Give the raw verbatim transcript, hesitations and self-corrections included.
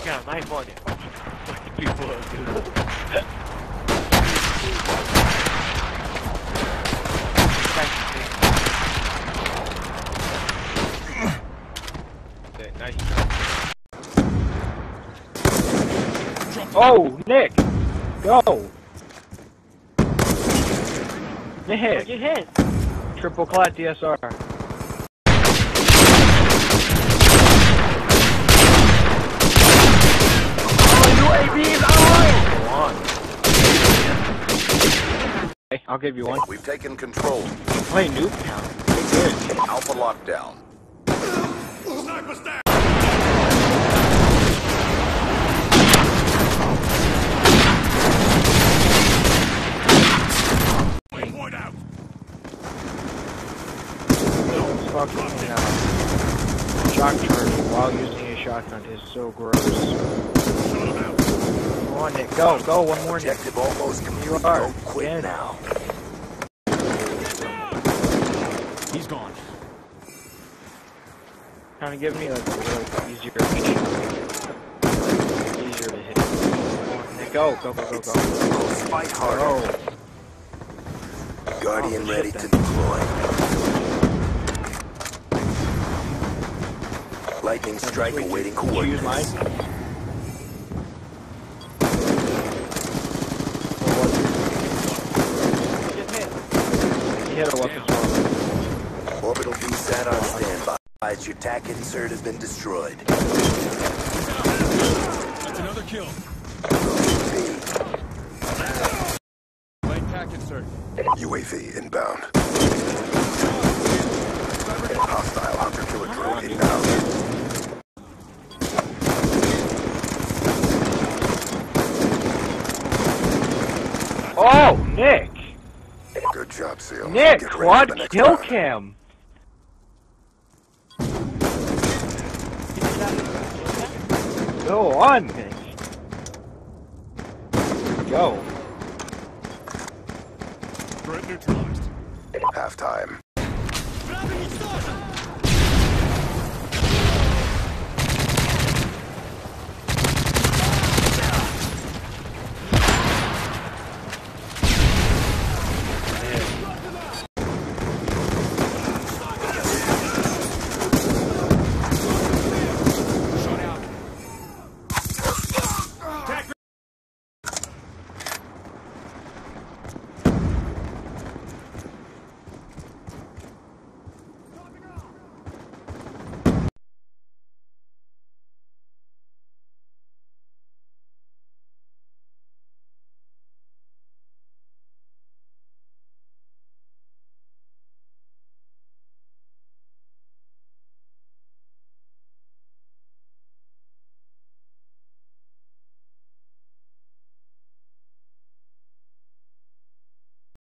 Got a knife on you. Fucking people are good. Okay, nice. Oh, Nick! Go! Nick! Get hit! Triple clat D S R. U A Vs on! Okay, I'll give you one. We've taken control. Play Nuketown. Good. Alpha lockdown. Sniper's down! Point out! Fucking uh, shock charge while using a shotgun is so gross. Come on, Nick. Go, go. One more, Nick. Objective almost complete. You are. Don't quit Yeah. now. He's gone. Kind of give me like a little easier shot. Easier to hit. Come on, Nick. Go, go, go, go, go. Let's fight harder. Oh. Guardian Oh, ready shit, to then. deploy. Lightning strike Wait, awaiting did you use mine? coordinates. Get hit! He hit a weapon swap. Orbital V SAT on standby. Your T A C insert has been destroyed. That's another kill. Light tac insert. U A V inbound. Hostile hunter killer drone inbound. Oh, Nick! Good job, SEAL. Nick, Get ready for quad the next kill round. cam! Go on, Nick! Go. Threat neutralized. Halftime.